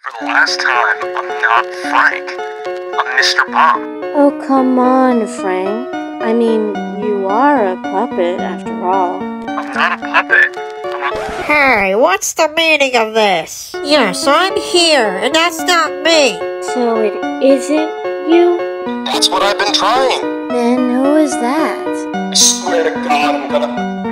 For the last time, I'm not Frank. I'm Mr.bomb. Oh, come on, Frank. I mean, you are a puppet after all. I'm not a puppet. Hey, what's the meaning of this? Yes, I'm here, and that's not me. So it isn't you? That's what I've been trying. Then who is that? I swear to God, I'm gonna...